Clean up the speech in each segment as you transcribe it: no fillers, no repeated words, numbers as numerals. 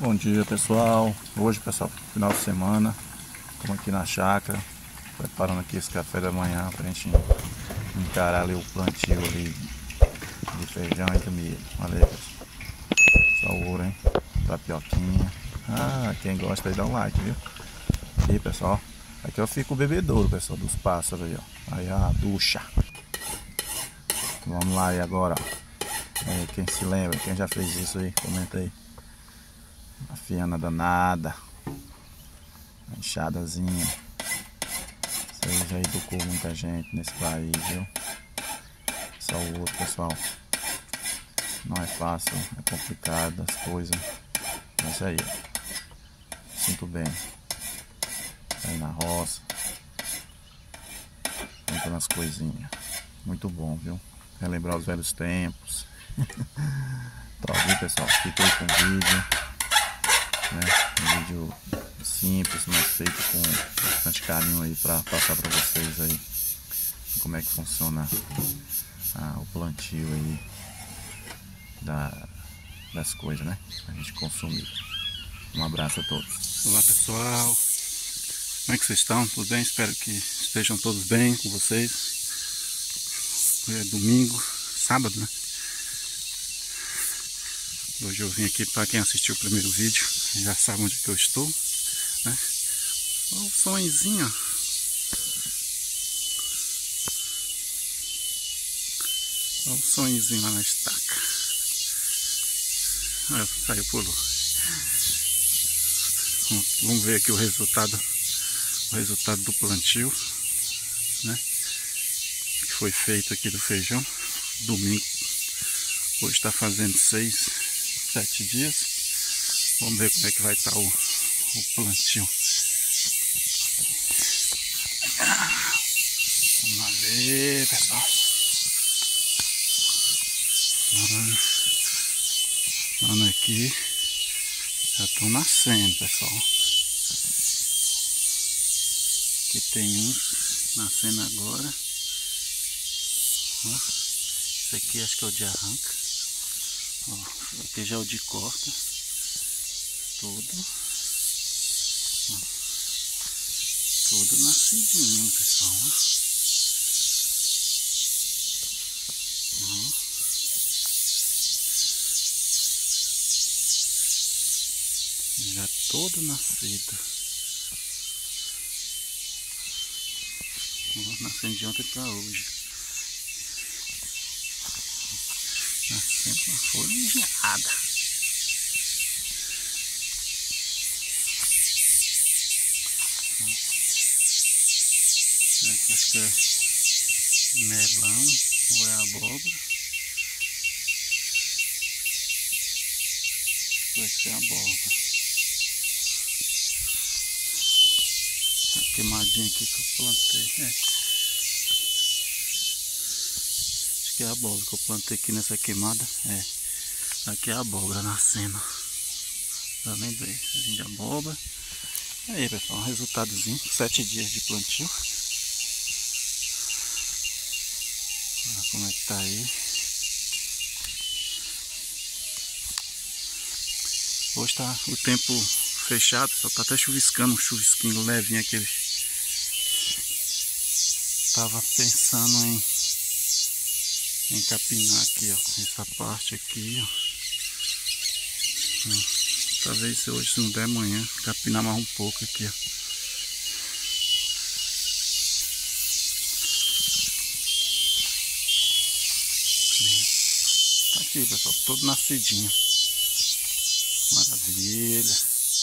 Bom dia, pessoal. Hoje, pessoal, final de semana, estamos aqui na chácara preparando aqui esse café da manhã pra gente encarar ali o plantio ali de feijão e de milho. Olha aí, pessoal, só ouro, hein? Tapioquinha. Quem gosta aí dá um like, viu? Aqui, pessoal, aqui eu fico o bebedouro, pessoal, dos pássaros aí, ó. Aí a ducha. Vamos lá aí agora, ó. Aí, quem se lembra, quem já fez isso aí, comenta aí. A fiana danada, a enxadazinha. Isso aí já educou muita gente nesse país, viu? Só o outro, pessoal. Não é fácil, é complicado as coisas. É isso aí, ó. Sinto bem. Aí na roça, comprando as coisinhas. Muito bom, viu? Relembrar os velhos tempos. Tá, viu, pessoal? Fiquei com o vídeo. Um vídeo simples, mas feito com bastante carinho aí para passar para vocês aí como é que funciona o plantio aí das coisas, né? A gente consumir. Um abraço a todos. Olá, pessoal, como é que vocês estão? Tudo bem? Espero que estejam todos bem com vocês. Hoje é domingo, sábado, né? Hoje eu vim aqui, para quem assistiu o primeiro vídeo já sabe onde que eu estou, né? Olha o sonhozinho, olha o sonhozinho lá na estaca. Olha, saiu, pulou. Vamos ver aqui o resultado do plantio, né? Que foi feito aqui do feijão. Domingo, hoje está fazendo 7 dias. Vamos ver como é que vai estar o plantio. Vamos lá ver, pessoal. Olha aqui, já estão nascendo, pessoal. Aqui tem uns nascendo agora. Ó, esse aqui acho que é o de arranca. Ó, aqui já é o de corta. Tudo. Ó, tudo nascidinho, pessoal. Ó. Já todo nascido. Nascendo de ontem para hoje. Nascendo com a folha engenhada. Aqui acho que é melão ou é abóbora. Vai ser abóbora. A queimadinha aqui que eu plantei. Acho que é a abóbora que eu plantei aqui nessa queimada. Aqui é a abóbora nascendo. Já lembrei. De abóbora. Aí, pessoal, um resultadozinho. 7 dias de plantio. Olha como é que tá aí. Hoje tá o tempo fechado, só tá até chuviscando, um chuvisquinho levinho aquele. Tava pensando em capinar aqui, ó, essa parte aqui, ó. Talvez se hoje, se não der amanhã, capinar mais um pouco aqui, ó. Tá aqui, pessoal, todo nascidinho. Maravilha.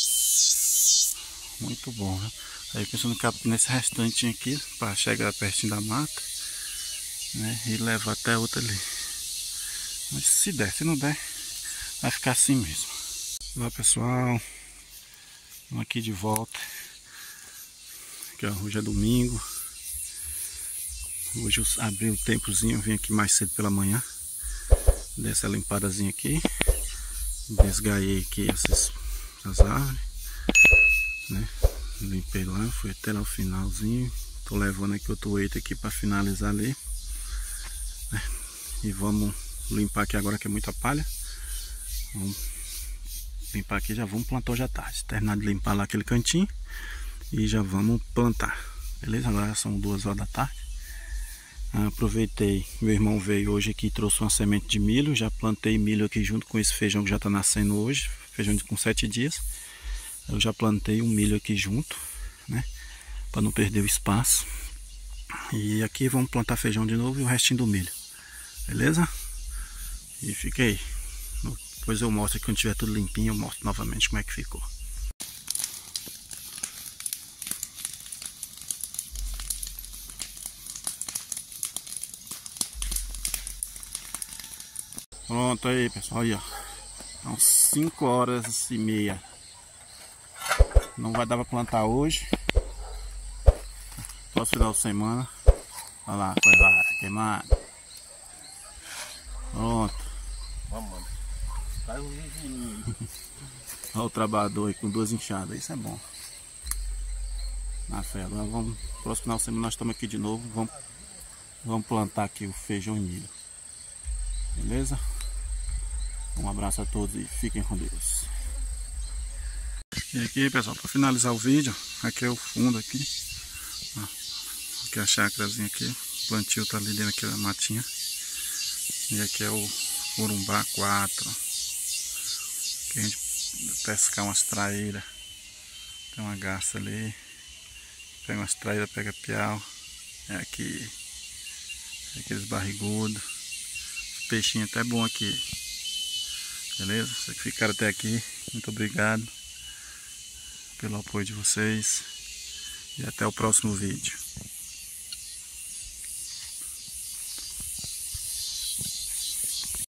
Muito bom, né? Aí pensando nesse restante aqui, para chegar pertinho da mata, né? E levar até outra ali. Mas se der, se não der, vai ficar assim mesmo. Olá, pessoal, estamos aqui de volta. Aqui, ó, hoje é domingo. Hoje eu abri o tempozinho, vim aqui mais cedo pela manhã. Dei essa limpadazinha aqui. Desgaiei aqui essas árvores, né? Limpei lá, fui até lá o finalzinho. Tô levando aqui outro eito aqui para finalizar ali, né? E vamos limpar aqui agora que é muita palha. Vamos limpar aqui, já vamos plantar hoje à tarde. Terminar de limpar lá aquele cantinho e já vamos plantar. Beleza? Agora são 2 horas da tarde. Aproveitei, meu irmão veio hoje aqui e trouxe uma semente de milho. Já plantei milho aqui junto com esse feijão que já está nascendo hoje. Feijão com 7 dias. Eu já plantei um milho aqui junto, né? Para não perder o espaço. E aqui vamos plantar feijão de novo e o restinho do milho. Beleza? E fica aí. Depois eu mostro, quando tiver tudo limpinho, eu mostro novamente como é que ficou. Pronto aí, pessoal, aí ó. São 5h30. Não vai dar pra plantar hoje. Só final de semana. Olha lá, foi lá, queimado. Pronto. Vamos, caiu um vizinho. Olha o trabalhador aí com 2 enxadas, isso é bom. Na fé, agora vamos. Próximo final de semana nós estamos aqui de novo. Vamos plantar aqui o feijão e milho. Beleza? Um abraço a todos e fiquem com Deus. E aqui, pessoal, para finalizar o vídeo, aqui é o fundo aqui. Aqui é a chácarazinha aqui. O plantio tá ali dentro daquela matinha. E aqui é o Corumbá 4. Aqui a gente pescar umas traíras. Tem uma garça ali. Pega umas traíras, pega piau. É aqui. Aqueles barrigudos. Os peixinhos até bom aqui. Beleza? Vocês que ficaram até aqui, muito obrigado pelo apoio de vocês. E até o próximo vídeo.